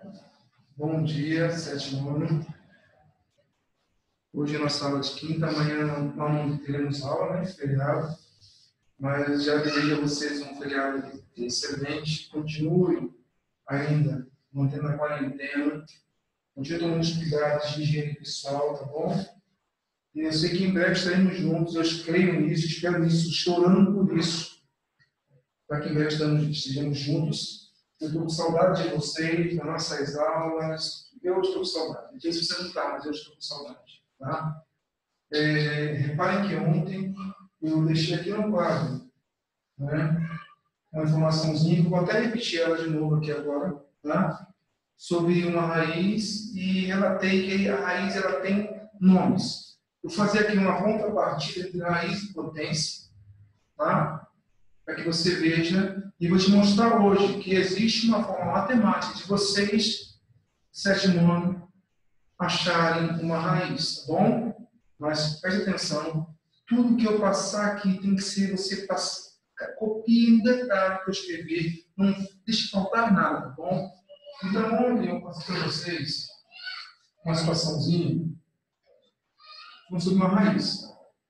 Bom dia, sétimo ano. Hoje é nossa aula de quinta, amanhã não teremos aula, né? Feriado. Mas já desejo a vocês um feriado excelente. Continuem ainda mantendo a quarentena. Continuem tomando os cuidados de higiene pessoal, tá bom? E eu sei que em breve estaremos juntos. Eu creio nisso, espero nisso, chorando por isso. Para que em breve estejamos juntos. Eu estou com saudade de vocês, das nossas aulas. Eu estou com saudade. Não sei se você não está, mas eu estou com saudade. Tá? Reparem que ontem eu deixei aqui no quadro, né, uma informaçãozinha, que eu vou até repetir ela de novo aqui agora, tá? Sobre uma raiz, e relatei que a raiz ela tem nomes. Eu vou fazer aqui uma contrapartida entre raiz e potência, tá? Para que você veja, e vou te mostrar hoje que existe uma forma matemática de vocês, sétimo ano, acharem uma raiz, tá bom? Mas preste atenção, tudo que eu passar aqui tem que ser você copia em detalhe que eu escrever, não deixe faltar nada, tá bom? Então, ontem eu passei para vocês uma situaçãozinha sobre uma raiz.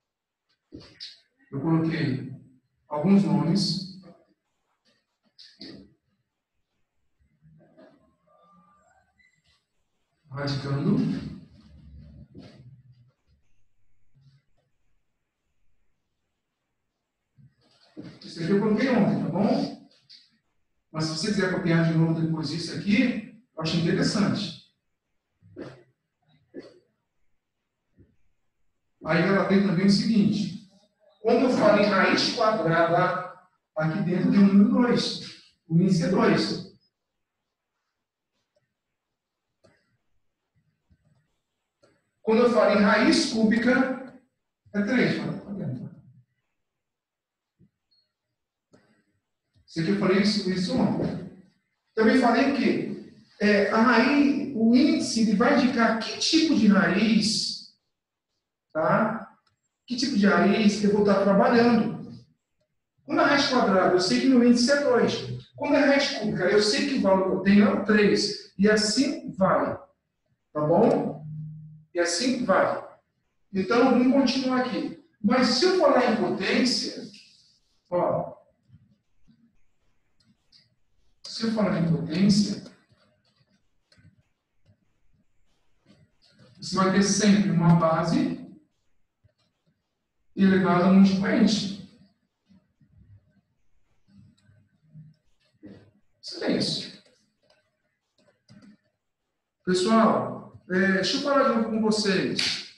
Eu coloquei alguns nomes. Radicando. Isso aqui eu coloquei ontem, tá bom? Mas se você quiser copiar de novo depois disso aqui, eu acho interessante. Aí ela tem também o seguinte: quando eu falo em raiz quadrada, aqui dentro tem o número 2. O índice é 2. Quando eu falo em raiz cúbica, é 3. Isso aqui eu falei isso ontem. Também falei que a raiz, o índice, ele vai indicar que tipo de raiz, tá? Que tipo de raiz que eu vou estar trabalhando. Quando a raiz quadrada, eu sei que meu índice é 2. Quando é raiz cúbica, eu sei que o valor que eu tenho é 3. E assim vai. Tá bom? E assim vai. Então, vamos continuar aqui. Mas se eu falar em potência, ó, se eu falar em potência, você vai ter sempre uma base elevada a um expoente. Silêncio. Pessoal, deixa eu falar de novo com vocês.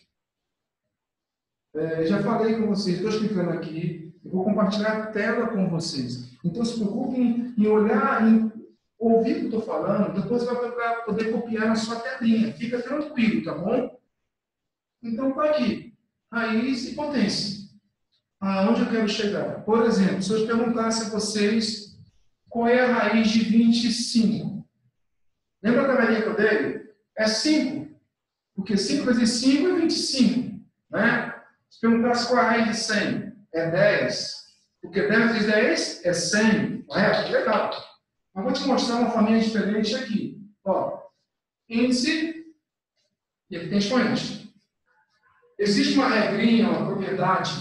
Já falei com vocês, estou explicando aqui, eu vou compartilhar a tela com vocês. Então, se preocupem em olhar, em ouvir o que eu estou falando, depois você vai poder copiar na sua telinha. Fica tranquilo, tá bom? Então, está aqui, raiz e potência. Aonde eu quero chegar? Por exemplo, se eu perguntasse a vocês qual é a raiz de 25. Lembra da tabelinha que eu dei? É 5. Porque 5 vezes 5 é 25. Né? Se perguntasse qual é a raiz de 100, é 10. Porque 10 vezes 10 é 100. Correto? Legal. Mas vou te mostrar uma família diferente aqui. Ó, índice, e aqui tem expoente. Existe uma regrinha, uma propriedade.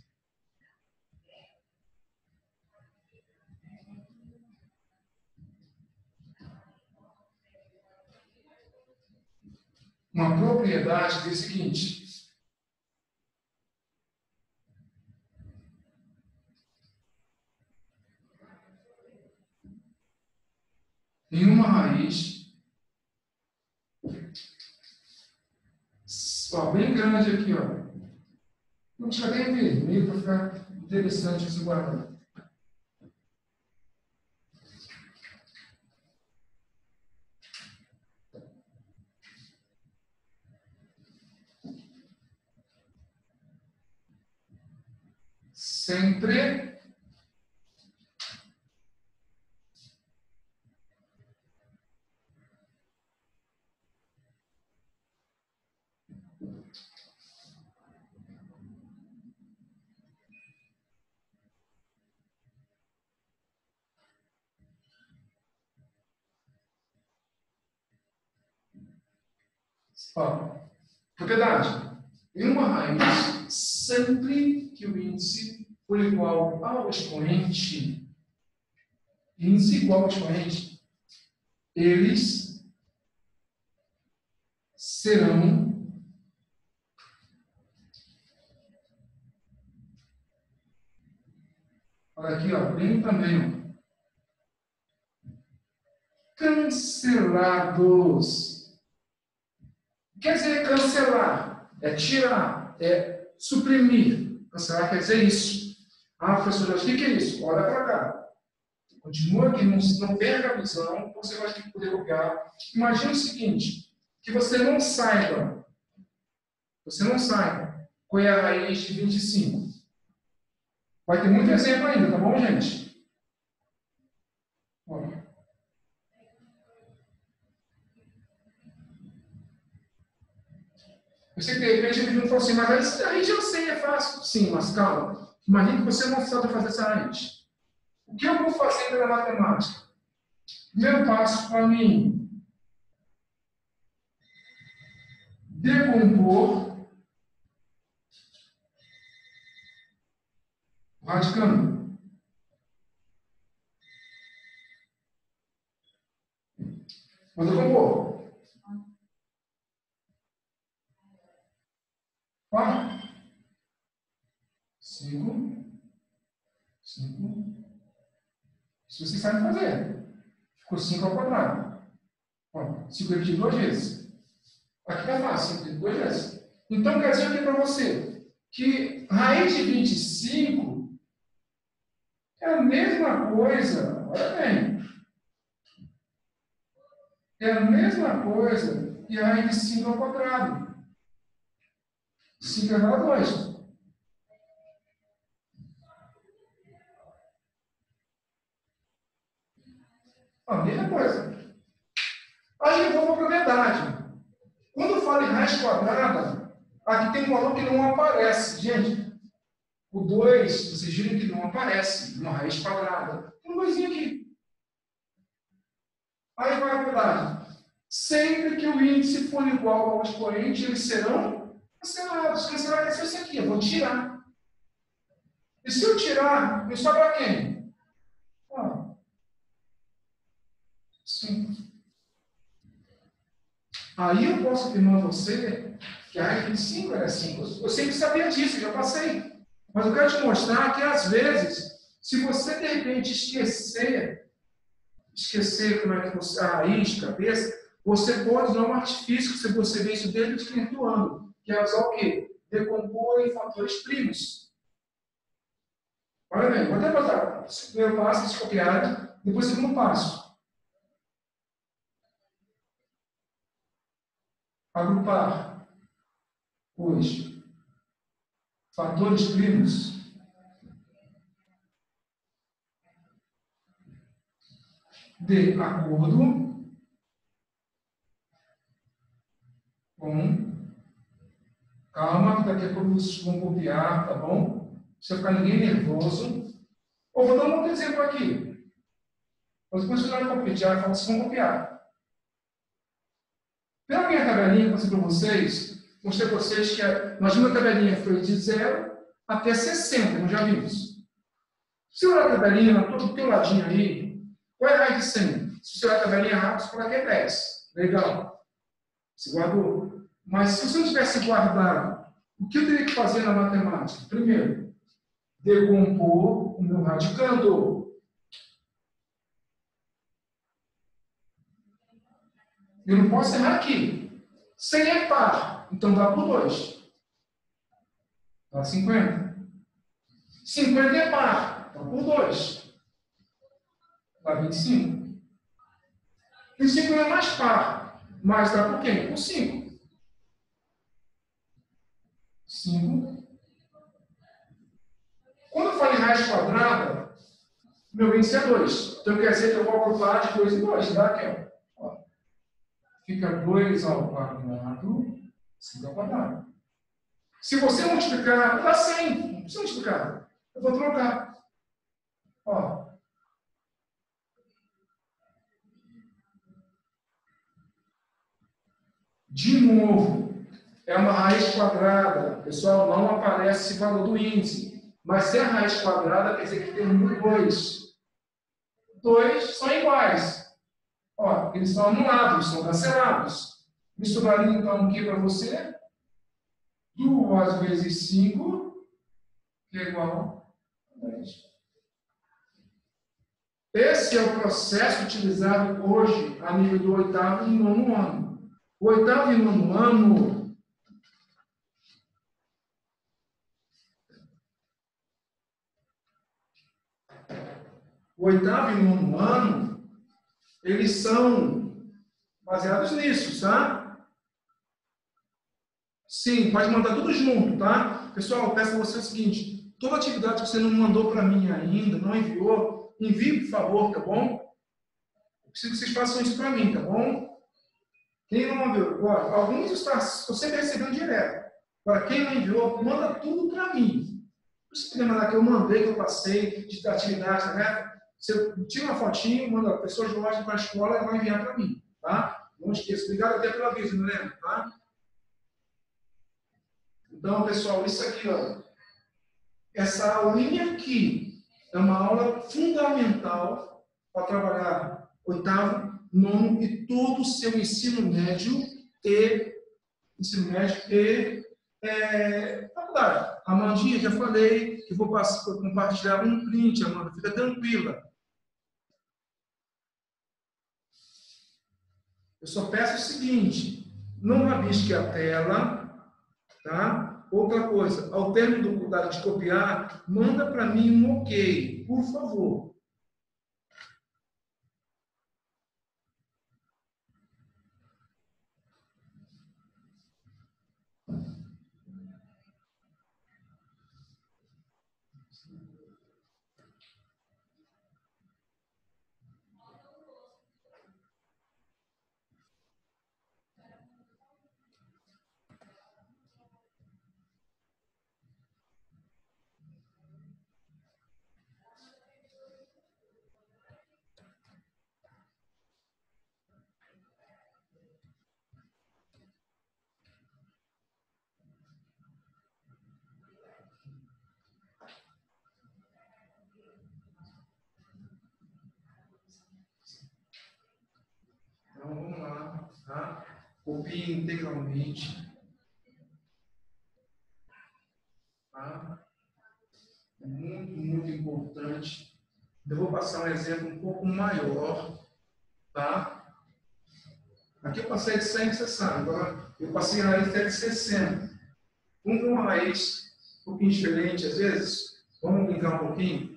Uma propriedade que é o seguinte. Tem uma raiz, ó, bem grande aqui, ó. Vou deixar bem vermelho para ficar interessante esse guardar. Sempre Ó, propriedade. Em uma raiz, sempre que o índice for igual ao expoente, índice igual ao expoente, eles serão olha aqui, ó, bem também, ó, cancelados. Quer dizer cancelar? É tirar, é suprimir. Cancelar quer dizer isso. Ah, professor, o que é isso? Olha para cá. Continua aqui, não perca a visão, você vai ter que poder copiar. Imagina o seguinte, que você não saiba qual é a raiz de 25. Vai ter muito exemplo ainda, tá bom, gente? Olha. Eu sei que de repente ele não falou assim, mas a raiz eu sei, é fácil. Sim, mas calma. Imagina que você não sabe fazer essa raiz. O que eu vou fazer pela matemática? Primeiro passo para mim, decompor o radicando. Vou decompor. 4, 5, 5. Isso você sabe fazer. Ficou 5 ao quadrado. 5 dividido 2 vezes. Aqui está fácil, 5 dividido 2 vezes. Então, quer dizer o que para você? Que raiz de 25 é a mesma coisa, olha bem, é a mesma coisa que a raiz de 5 ao quadrado. 5 é igual a 2. A mesma coisa. Aí eu vou para a propriedade. Quando eu falo em raiz quadrada, aqui tem um valor que não aparece. Gente, o 2, vocês viram que não aparece uma raiz quadrada. Tem um 2 aqui. Aí vai a propriedade. Sempre que o índice for igual ao expoente, eles serão cancelados. Cancelar é isso aqui, eu vou tirar. E se eu tirar, me sobra quem? 5. Aí eu posso afirmar a você que a raiz de 5 era 5. Eu sempre sabia disso, já passei. Mas eu quero te mostrar que, às vezes, se você, de repente, esquecer como é que você, a raiz de cabeça, você pode usar um artifício, se você vê isso desde o quinto ano, que é usar o quê? Decompor em fatores primos. Olha bem, vou até botar. Primeiro passo, eles copiaram. Depois, segundo passo. Agrupar os fatores primos de acordo com... Calma, que daqui a pouco vocês vão copiar, tá bom? Não precisa ficar ninguém nervoso. Ou vou dar um outro exemplo aqui. Mas depois vocês vão copiar, falam assim, vão copiar. Pela minha tabelinha que eu mostrei para vocês, mostrei para vocês que nós vimos a tabelinha foi de 0 até 60, nós já vimos. Se olhar a tabelinha, todo o teu ladinho aí, qual é a raiz de 100? Se você olhar a tabelinha rápido, você coloca que é 10. Legal. Você guardou. Mas se você não tivesse guardado, o que eu teria que fazer na matemática? Primeiro, decompor o meu radicando. Eu não posso errar aqui. 100 é par, então dá por 2. Dá 50. 50 é par, dá por 2. Dá 25. 25 não é mais par, mas dá por quem? Por 5. 5. Quando eu falo em raiz quadrada, meu índice é 2. Então quer dizer que eu vou agrupar de 2 em 2. Dá aqui, ó. Fica 2 ao quadrado, 5 ao quadrado. Se você multiplicar, dá 100. Não precisa multiplicar. Eu vou trocar. Ó. De novo, é uma raiz quadrada. Pessoal, não aparece esse valor do índice. Mas se é raiz quadrada, quer dizer que tem um número 2. Dois são iguais. Ó, eles são anulados, são cancelados. Me sobraria então o que para você? 2 vezes 5, que é igual a 10. Esse é o processo utilizado hoje a nível do 8º e 9º ano. O 8º e 9º ano, o 8º e 9º ano, eles são baseados nisso, tá? Sim, pode mandar tudo junto, tá? Pessoal, eu peço a você o seguinte, toda atividade que você não mandou para mim ainda, não enviou, envie, por favor, tá bom? Eu preciso que vocês façam isso para mim, tá bom? Quem não enviou, ó, alguns estou sempre recebendo direto. Agora, quem não enviou, manda tudo para mim. Você pode mandar que eu mandei, que eu passei, de atividade, né? Você tira uma fotinho, manda a pessoa Jorge para a escola e vai enviar para mim, tá? Não esqueça. Obrigado até pelo aviso, não lembro, tá? Então, pessoal, isso aqui, ó, essa aulinha aqui é uma aula fundamental para trabalhar 8º, 9º e todo o seu ensino médio e faculdade. Amandinha, já falei que vou compartilhar um print, Amanda, fica tranquila. Eu só peço o seguinte, não rabisque a tela, tá? Outra coisa, ao término de copiar, manda para mim um ok, por favor. Então, vamos lá, tá? Copie integralmente, tá? É muito, muito importante. Eu vou passar um exemplo um pouco maior, tá? Aqui eu passei de 100, você sabe. Agora, eu passei a raiz de 60. Vamos para uma raiz um pouquinho diferente, às vezes. Vamos brincar um pouquinho?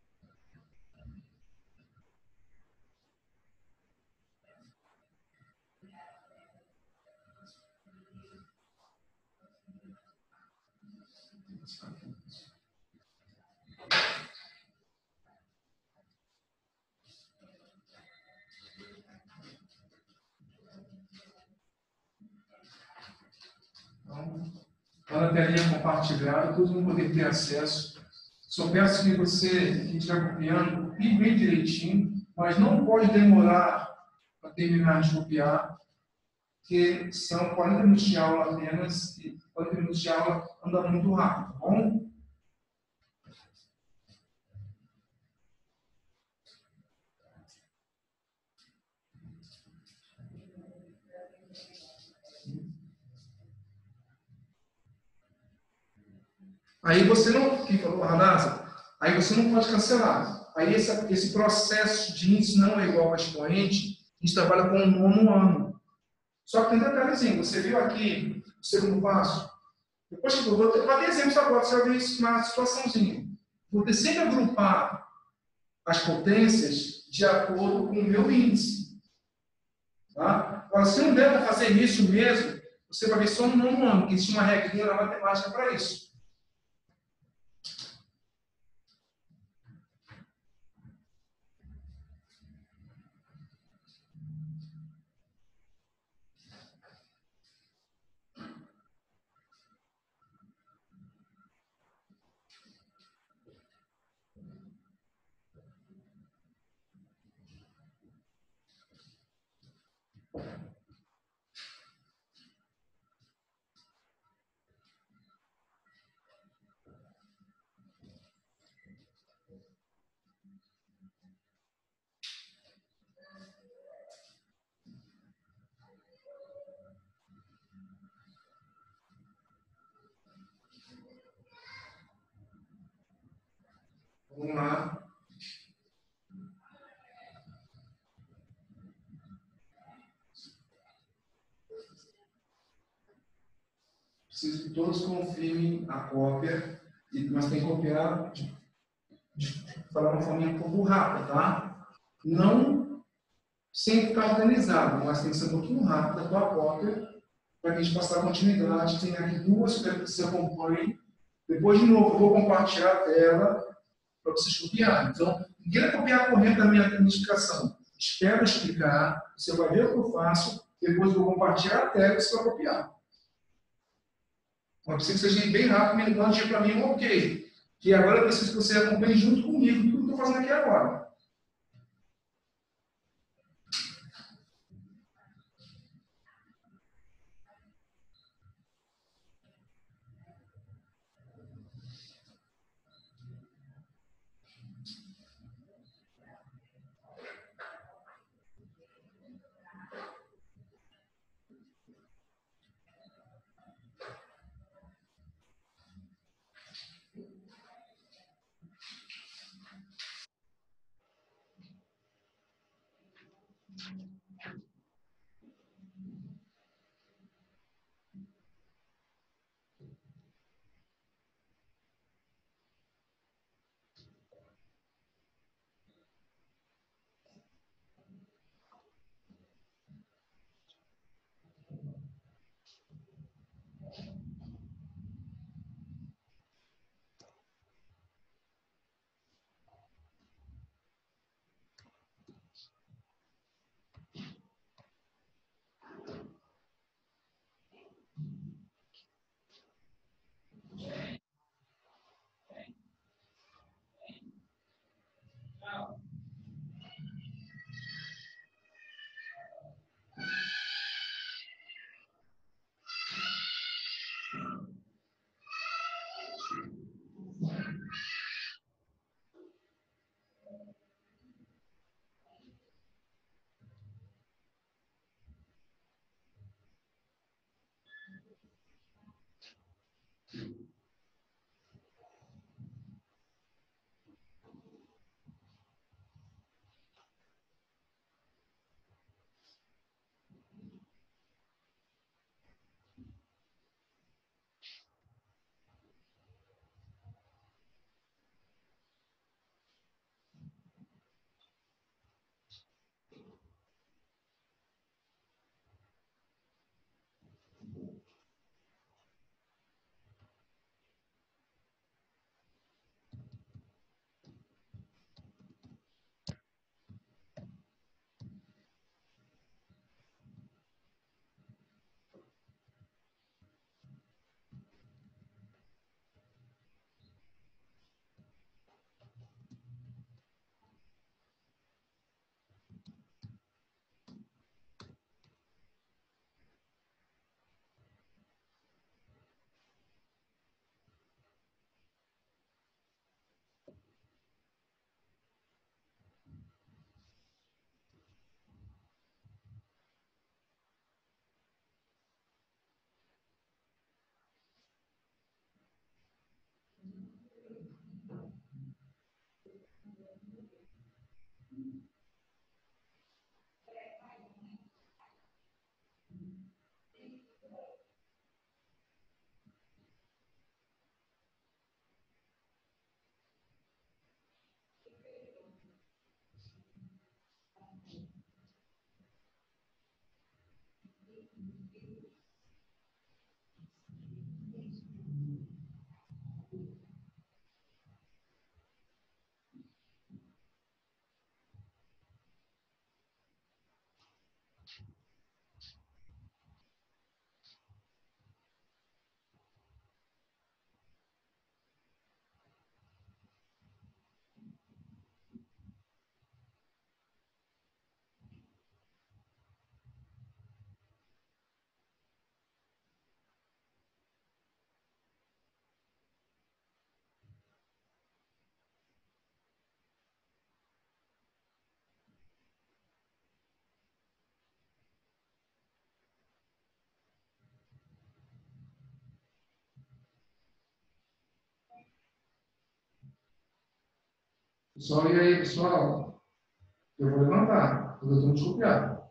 Então, lá na telinha compartilhada, todos vão poder ter acesso. Só peço que você, que estiver copiando, copie bem direitinho, mas não pode demorar para terminar de copiar, porque são 40 minutos de aula apenas, e 40 minutos de aula anda muito rápido, tá bom? Aí você não, quem falou, Radassa, aí você não pode cancelar. Aí esse processo de índice não é igual ao expoente, a gente trabalha com o 9º ano. Só que tem um detalhezinho, você viu aqui o segundo passo? Depois que eu vou ter exemplos agora, você vai ver isso na situaçãozinha. Vou ter sempre agrupar as potências de acordo com o meu índice. Tá? Agora, se não der para fazer isso mesmo, você vai ver só no 9º ano, que existe uma regrinha na matemática para isso. preciso que todos confirmem a cópia, mas tem que copiar de falar uma forma um pouco rápida, tá? Não sem ficar organizado, mas tem que ser um pouquinho rápido a tua cópia, para que a gente possa dar continuidade. Tem aqui duas para que você acompanhe. Depois, de novo, eu vou compartilhar a tela para vocês copiarem. Então, ninguém vai copiar correndo da minha explicação. Espera explicar, você vai ver o que eu faço, depois eu vou compartilhar a tela e você vai copiar. Mas precisa que seja bem rápido, me mande para mim um ok. Que agora eu preciso que você acompanhe junto comigo tudo que eu estou fazendo aqui agora. Pessoal, e aí, pessoal? Eu vou levantar, porque eu estou muito copiado.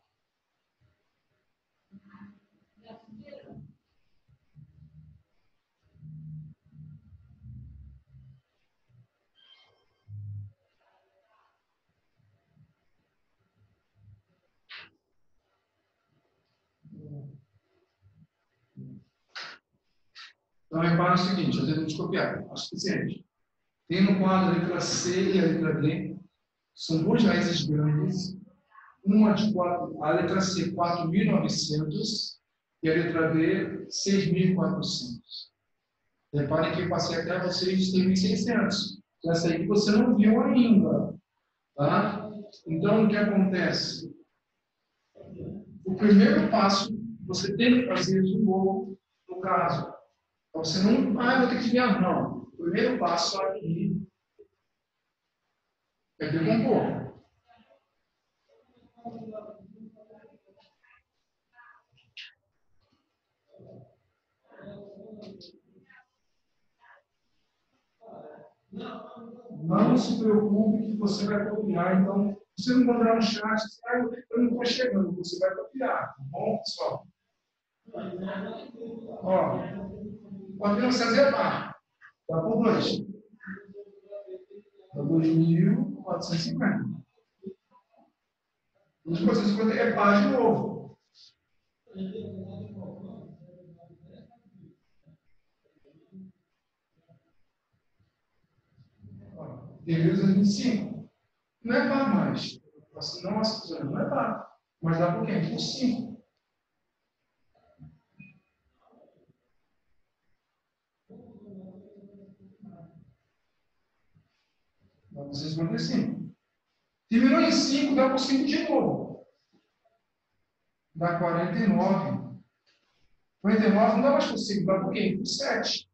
Então, repara o seguinte, eu tento copiar, é o suficiente. Tem no quadro a letra C e a letra D, são duas raízes grandes, uma de 4, a letra C, 4.900, e a letra D, 6.400. Reparem que eu passei até vocês de 6.600. Essa aí que você não viu ainda. Tá? Então, o que acontece? O primeiro passo, você tem que fazer de novo, no caso. Então, você não, eu vou ter que desviar, não. O primeiro passo aqui é decompor. Não se preocupe que você vai copiar. Então, se você não mandar no chat, eu não estou chegando, você vai copiar. Tá bom, pessoal? Ó, pode não se reservar. Dá por 2. Dá 2.450. 2.450 é par de novo. Beleza 25. Não é par mais. Nossa, não é par. Mas dá por quê? Por 5. Dá por 55. Terminou em 5, dá por 5 de novo. Dá 49. 49 não dá mais por 5, dá por quê? Por 7.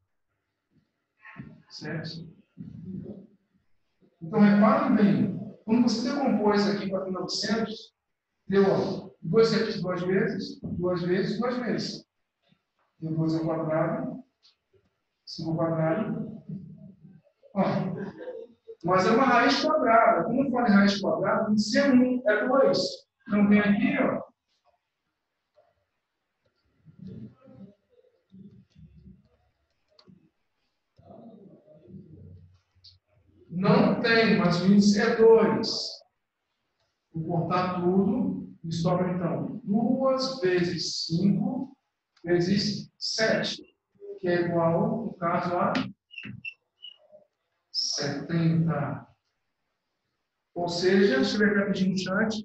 7. Então, reparem bem. Quando você decompôs aqui para 900, deu 2 vezes 2 vezes, 2 vezes, 2 vezes. Deu 2 ao quadrado, 5 ao quadrado. Ó, mas é uma raiz quadrada. Como fala em raiz quadrada, em C1 é 2. Então, tem aqui, ó. Não tem, mas o índice é 2. Vou cortar tudo e sobra, então, 2 vezes 5 vezes 7, que é igual, no caso, a 70. Ou seja, deixa eu ver rapidinho no chat.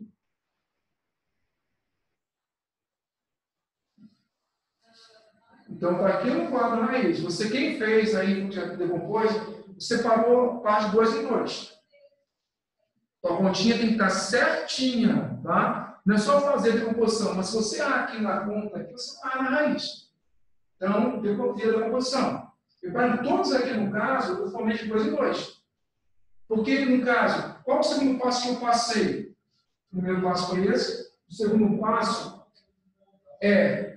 Então, está aqui no quadro raiz. Você, quem fez aí, já decompôs, separou parte 2 em 2. A continha tem que estar certinha, tá? Não é só fazer a decomposição, mas se você errar aqui na conta, aqui, você vai na raiz. Então, decompia a decomposição. Reparem, todos aqui no caso, eu formei de 2 em 2. Porque, no caso, qual o segundo passo que eu passei? O primeiro passo foi esse. O segundo passo é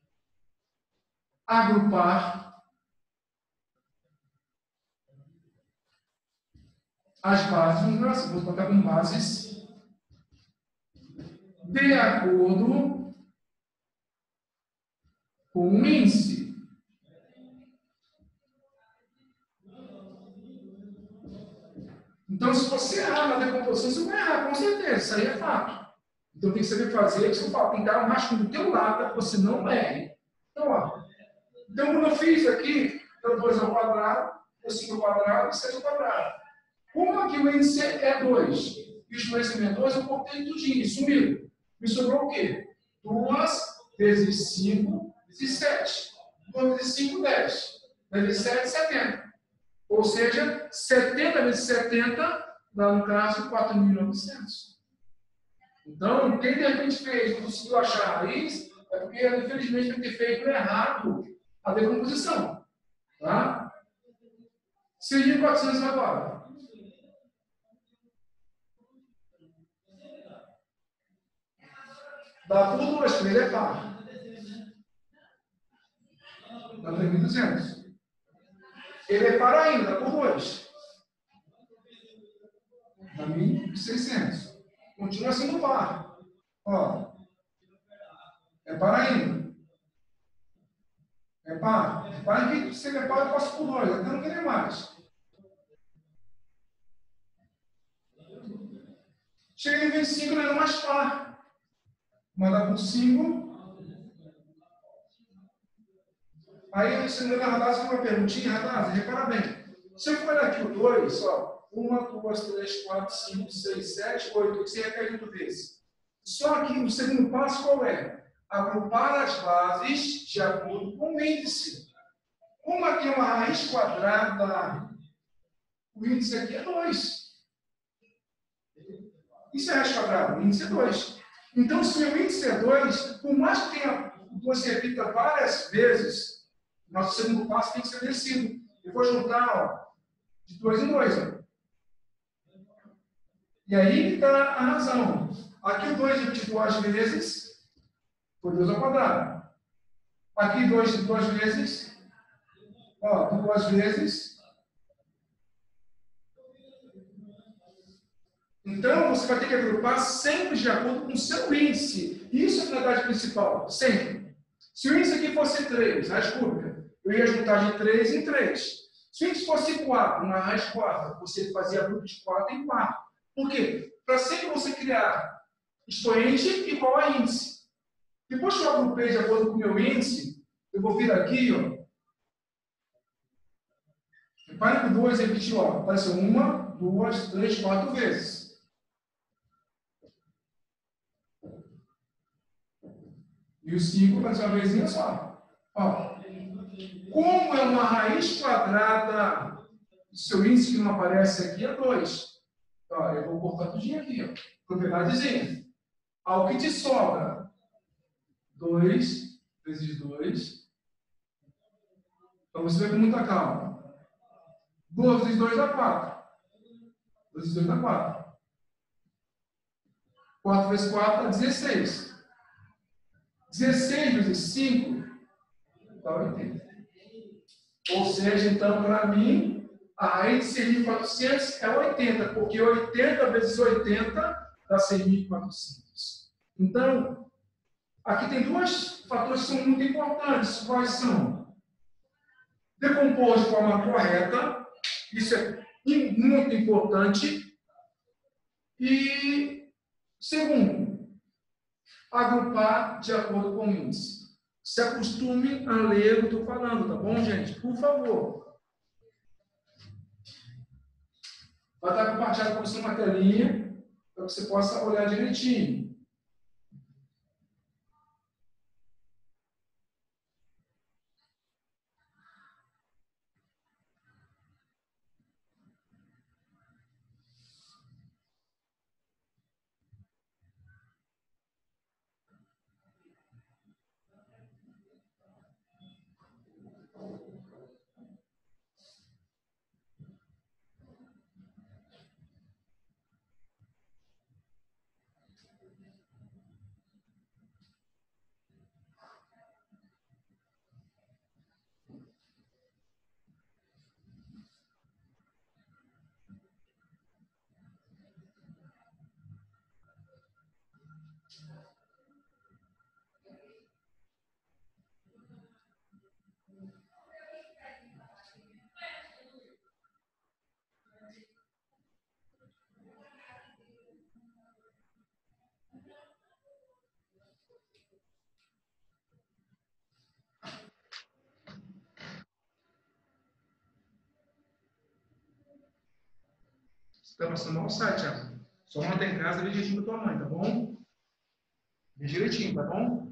agrupar as bases, vou botar com bases, de acordo com o índice. Então, se você errar na decomposição, você vai errar, com certeza, isso aí é fato. Então, tem que saber fazer, isso eu falo, tem que dar um rascunho do teu lado para que você não erre. Então, ó, então, quando eu fiz aqui, então 2 ao quadrado, 5 ao quadrado e 7 ao quadrado. Como aqui o índice é 2 e o exponencial é 2, eu cortei tudinho, sumiu. Me sobrou o quê? 2 vezes 5 vezes 7. 2 vezes 5, 10. Vezes 7, 70. Ou seja, 70 vezes 70 dá, no caso, 4.900. Então, quem de repente fez, não conseguiu achar a raiz, é porque, infelizmente, tem que ter feito errado a decomposição. Tá? 6.400 agora. Dá por 2, porque ele é par. Dá 3.200. Ele é par ainda, dá por 2. Dá 1.600. Continua sendo par. Ó. É par ainda. É par. Repare que se ele é par, eu passo por 2. Até não querer mais. Chega em 25, não é mais par. Manda por 5. Aí, se não me engano, Radaz tem uma perguntinha. Radaz, repara bem. Se eu for olhar aqui o 2, ó, 1, 2, 3, 4, 5, 6, 7, 8, você repete 8 vezes. Só que o segundo passo qual é? Agrupar as bases de acordo com o índice. Como aqui é uma raiz quadrada, o índice aqui é 2. Isso é raiz quadrada, o índice é 2. Então, se o índice é 2, por mais que tenha, você repita várias vezes, nosso segundo passo tem que ser descido. Eu vou juntar, ó, de 2 em 2. Ó. E aí está a razão. Aqui o 2 repetido 2 vezes, foi 2 ao quadrado. Aqui 2 duas vezes, ó, 2 vezes. Então, você vai ter que agrupar sempre de acordo com o seu índice. Isso é a finalidade principal, sempre. Se o índice aqui fosse 3, raiz cúbica, eu ia juntar de 3 em 3. Se o índice fosse 4, uma raiz 4, você fazia grupo de 4 em 4. Por quê? Para sempre você criar expoente igual a índice. Depois que eu agrupei de acordo com o meu índice, eu vou vir aqui, ó. Repare que o 2 repetiu, ó. Apareceu 1, 2, 3, 4 vezes. E o 5 apareceu uma vezinha só. Ó. Como é uma raiz quadrada, o seu índice que não aparece aqui é 2. Ó, eu vou cortar tudinho aqui, ó. Propriedadezinha. Ao que te sobra? 2 vezes 2. Então você vai com muita calma. 2 vezes 2 dá 4. 2 vezes 2 dá 4. 4 vezes 4 dá 16. 16 vezes 5 dá 80. Ou seja, então, para mim, a raiz de 6.400 é 80, porque 80 vezes 80 dá 6.400. Então, aqui tem dois fatores que são muito importantes. Quais são? Decompor de forma correta, isso é muito importante. E, segundo, agrupar de acordo com o índice. Se acostume a ler o que eu estou falando, tá bom, gente? Por favor. Vai estar compartilhado com você uma telinha para que você possa olhar direitinho. Está passando mal o site, Thiago. Só mantém em casa e vê direitinho com tua mãe, tá bom? Vê direitinho, tá bom?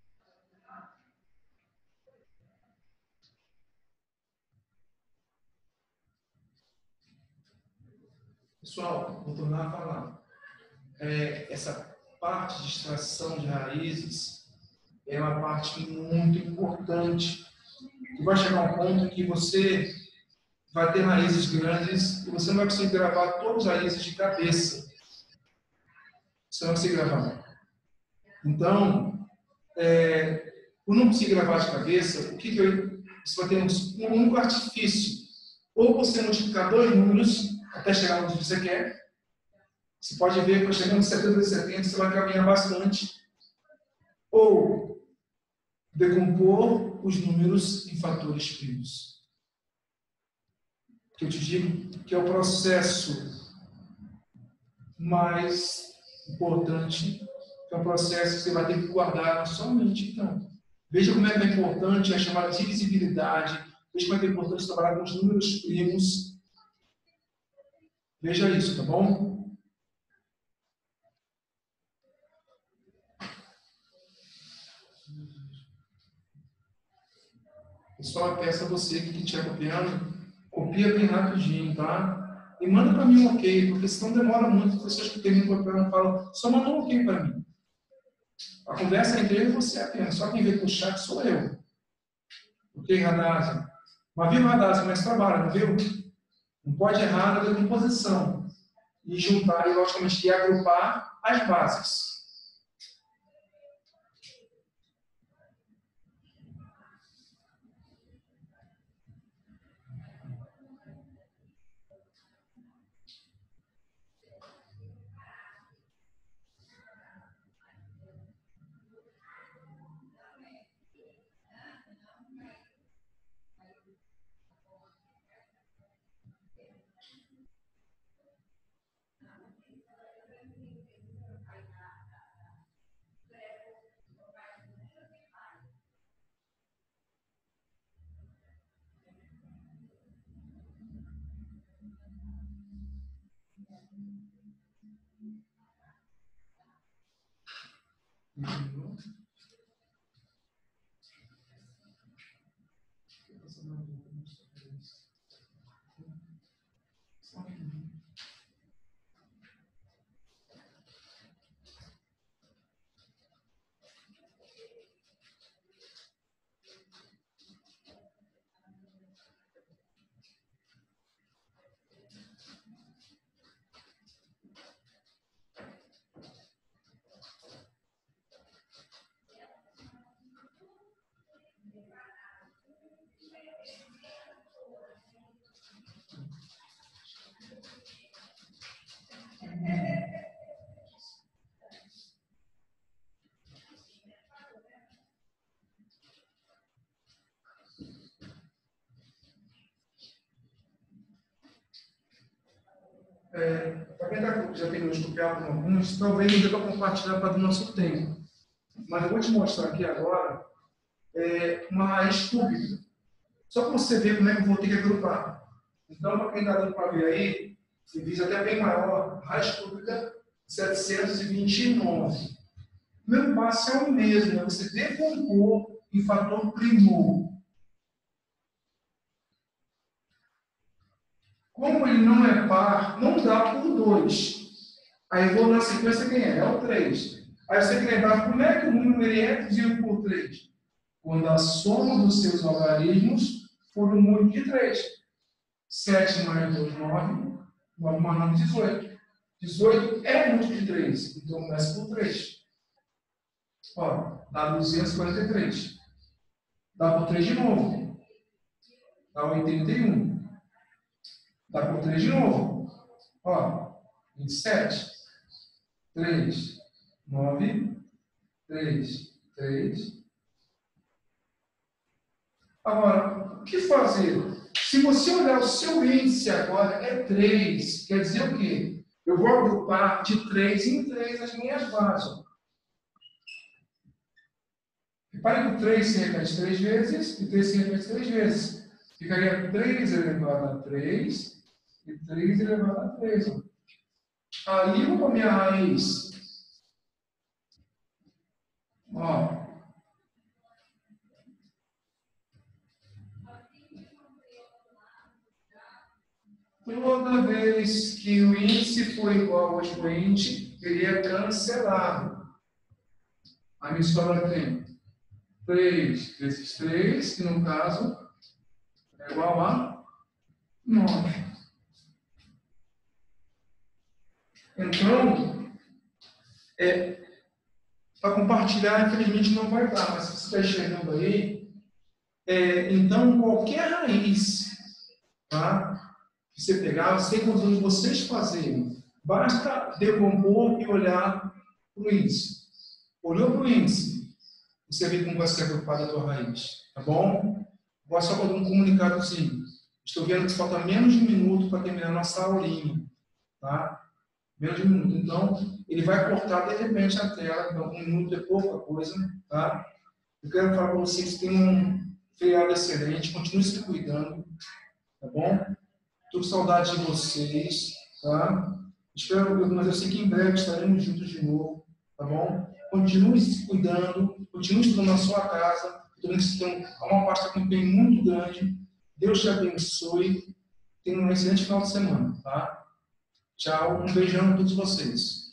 Pessoal, vou tornar a falar. Essa parte de extração de raízes é uma parte muito importante. E vai chegar um ponto que você vai ter raízes grandes e você não vai conseguir gravar todas as raízes de cabeça. Você não vai conseguir gravar. Então, por não conseguir gravar de cabeça, você vai ter um único artifício. Ou você multiplicar 2 números até chegar onde você quer. Você pode ver que chegando em 70 e 70 você vai caminhar bastante. Ou decompor os números em fatores primos. Que eu te digo que é o processo mais importante, que é um processo que você vai ter que guardar na sua mente, então. Veja como é que é importante a chamada divisibilidade. Veja como é que é importante trabalhar com os números primos. Veja isso, tá bom? Pessoal, peço a você que estiver copiando, copia bem rapidinho, tá? E manda para mim um ok, porque senão demora muito. As pessoas que terminam copiando falam, só manda um ok para mim. A conversa é entre eu e você apenas. Só quem vê com o chat sou eu. Ok, Radazzi? Mas viu, Radazzi, mas trabalha, não viu? Não pode errar na decomposição. E juntar, e logicamente, e agrupar as bases. Para quem já tem nos copiado com alguns, talvez não dê para compartilhar para o nosso tempo. Mas eu vou te mostrar aqui agora uma raiz cúbica. Só para você ver como é que eu vou ter que agrupar. Então, para quem está dando para ver aí, divisa até bem maior, raiz cúbica 729. O meu passo é o mesmo, é você decompor em fator primor. Como ele não é par, não dá por 2. Aí eu vou na sequência quem é? É o 3. Aí você tem que lembrar como é que o número ele é dividido por 3. Quando a soma dos seus logaritmos for um múltiplo de 3. 7 mais 2, 9. 9 mais 9, 18. 18 é múltiplo de 3. Então começa por 3. Ó, dá 243. Dá por 3 de novo. Dá 81. Dá por 3 de novo. Ó, 27. 3, 9, 3, 3. Agora, o que fazer? Se você olhar o seu índice agora, é 3. Quer dizer o quê? Eu vou agrupar de 3 em 3 as minhas bases. Repare que o 3 se repete 3 vezes e 3 se repete 3 vezes. Ficaria 3 elevado a 3 e 3 elevado a 3. Ali eu vou com a minha raiz. Ó. Toda vez que o índice for igual ao expoente, ele é cancelado. A minha sobra tem 3 vezes 3, que no caso é igual a 9. Então, para compartilhar, infelizmente não vai dar, mas se você está enxergando aí, então qualquer raiz, tá? Que você pegar, você tem condição de vocês fazerem. Basta decompor e olhar para o índice. Olhou para o índice, você vê como vai ser agrupada a tua raiz. Tá bom? Vou só fazer um comunicado assim. Estou vendo que falta menos de 1 minuto para terminar a nossa aulinha. Tá? Menos de 1 minuto. Então, ele vai cortar de repente a tela. Então, 1 minuto é pouca coisa. Tá? Eu quero falar para vocês que tem um feriado excelente, continue se cuidando, tá bom? Estou com saudade de vocês, tá? Mas eu sei que em breve estaremos juntos de novo, tá bom? Continue se cuidando, continue estudando na sua casa. Há uma parte com um bem muito grande. Deus te abençoe. Tenha um excelente final de semana, tá? Tchau, um beijão a todos vocês.